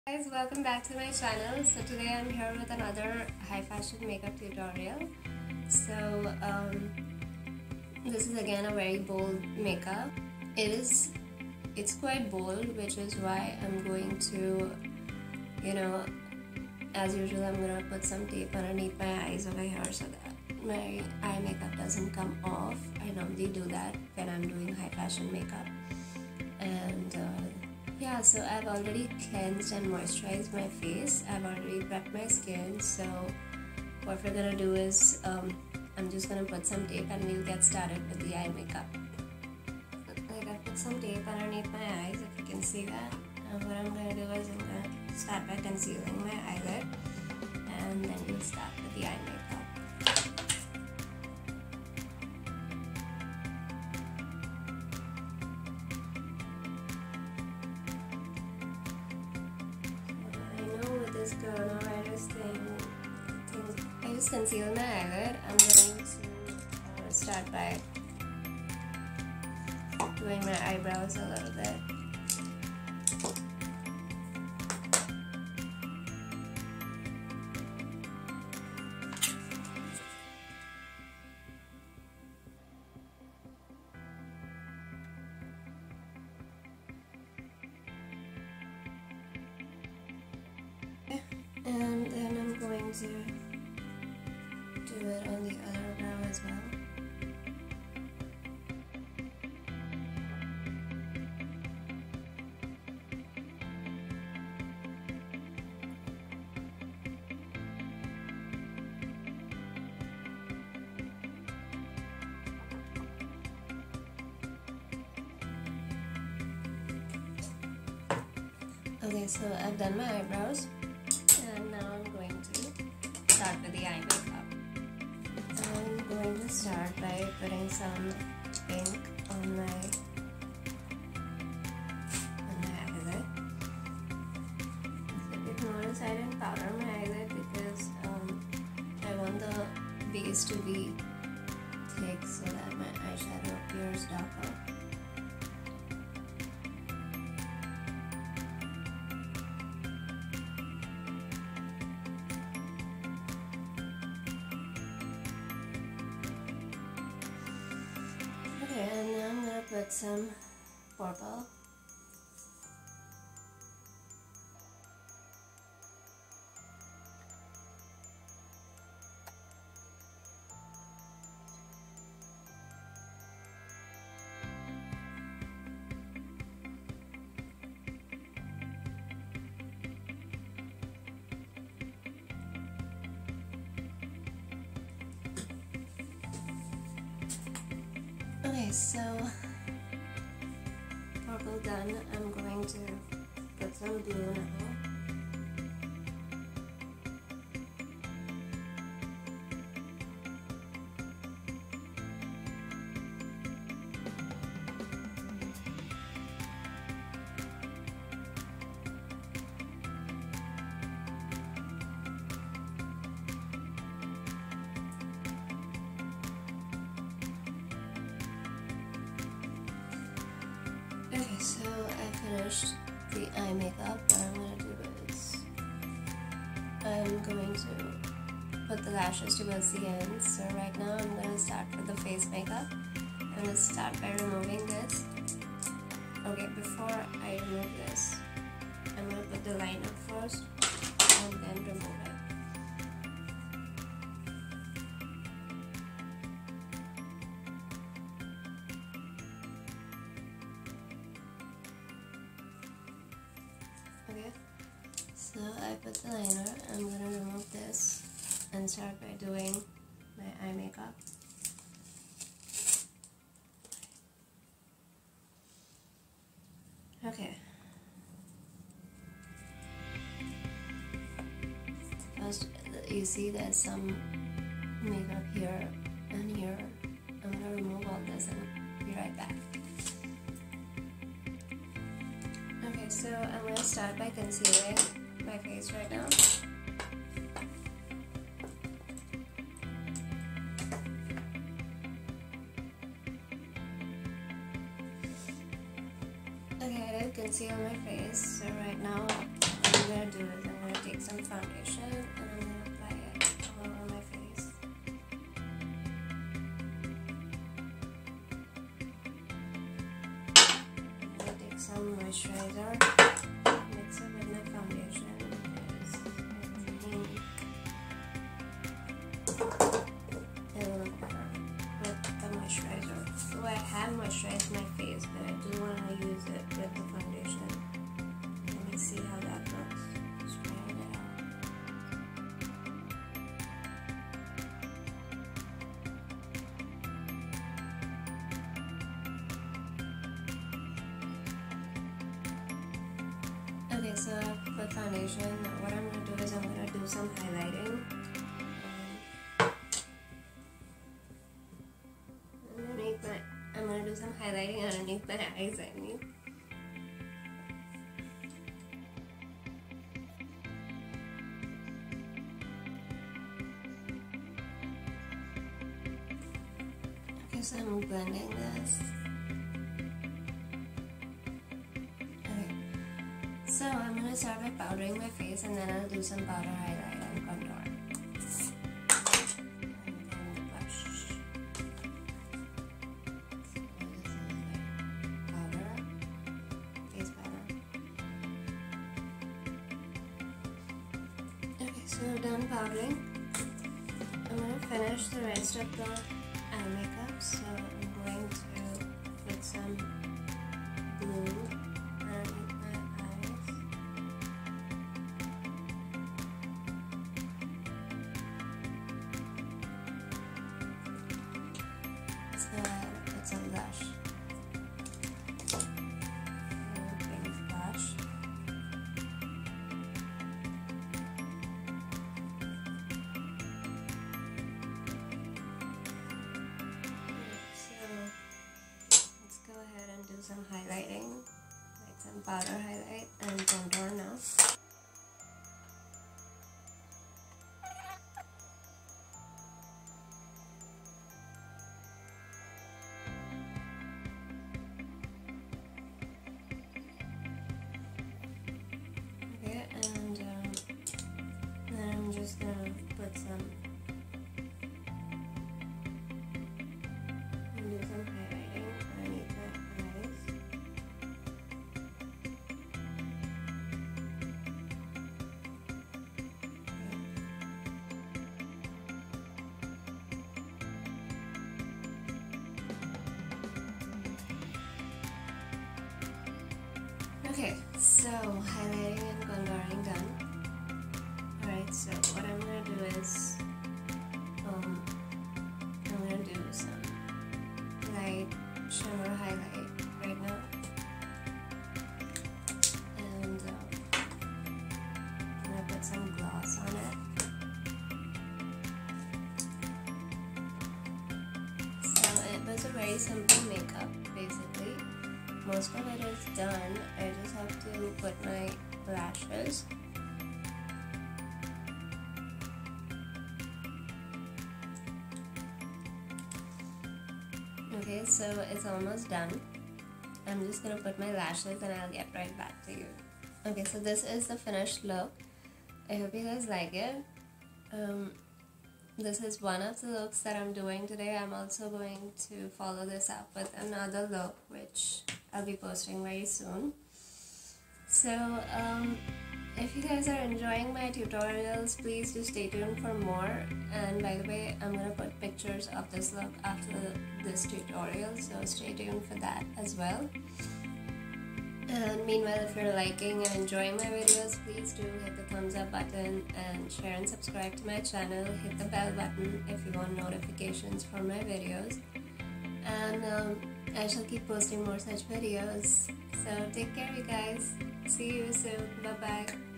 Guys, welcome back to my channel. So today I'm here with another high fashion makeup tutorial. So this is again a very bold makeup. It's quite bold, which is why I'm going to, as usual, I'm gonna put some tape underneath my eyes over here so that my eye makeup doesn't come off. I normally do that when I'm doing high fashion makeup. And yeah, so I've already cleansed and moisturized my face. I've already prepped my skin. So what we're gonna do is I'm just gonna put some tape and we'll get started with the eye makeup. Like I put some tape underneath my eyes, if you can see that. And what I'm gonna do is I'm gonna start by concealing my eyelid, and then we'll start with the eye makeup. This coronavirus thing, I just conceal my eyelid. I'm going to start by doing my eyebrows a little bit. And then I'm going to do it on the other brow as well. Okay, so I've done my eyebrows. And now I'm going to start with the eye makeup. I'm going to start by putting some pink on my eyelid. So if you notice, I didn't powder my eyelid because I want the base to be thick so that my eyeshadow appears darker. Okay, and now I'm gonna put some purple. Okay, so purple done. I'm going to put some blue now. Okay, so I finished the eye makeup. What I'm going to do is I'm going to put the lashes towards the end. So right now I'm going to start with the face makeup. I'm going to start by removing this. Okay, before I remove this, I'm going to put the liner first and then remove it. Okay, so I put the liner. I'm gonna remove this and start by doing my eye makeup. Okay. First, you see there's some makeup here and here. I'm gonna remove all this and be right back. Okay, so I'm going to start by concealing my face right now. Okay, I did conceal my face, so right now I'm going moisturizer, mix it with my foundation because I think it'll look better with the moisturizer. So I have moisturized my face, but I do want to use it with the foundation. Let me see how that looks. Just try it out. Okay, so I've put foundation. Now what I'm going to do is I'm going to do some highlighting. I'm going to do some highlighting underneath my eyes, I mean. Okay, so I'm blending this. So I'm going to start by powdering my face and then I'll do some powder highlight and contour. And then the blush. So this is like powder, face powder. Okay, so I'm done powdering. I'm going to finish the rest of the eye makeup. So I'm going to put some blue underneath my eyes. So I'm going to put some blush. Pink blush. Some highlighting, like some powder highlight and contour now. Okay, and then I'm just gonna put some highlighting underneath my eyes. Okay, so highlighting and contouring done. Alright, so what I'm gonna do is I'm gonna do some light shimmer highlight right now, and I'm gonna put some gloss on it. So it was a very simple makeup basically. Most of it is done. I just have to put my lashes. Okay, so it's almost done. I'm just gonna put my lashes and I'll get right back to you. Okay, so this is the finished look. I hope you guys like it. This is one of the looks that I'm doing today. I'm also going to follow this up with another look, which I'll be posting very soon. So if you guys are enjoying my tutorials, please do stay tuned for more. And by the way, I'm gonna put pictures of this look after this tutorial, so stay tuned for that as well. And meanwhile, if you're liking and enjoying my videos, please do hit the thumbs up button and share and subscribe to my channel. Hit the bell button if you want notifications for my videos. And I shall keep posting more such videos. So take care, you guys. See you soon. Bye bye.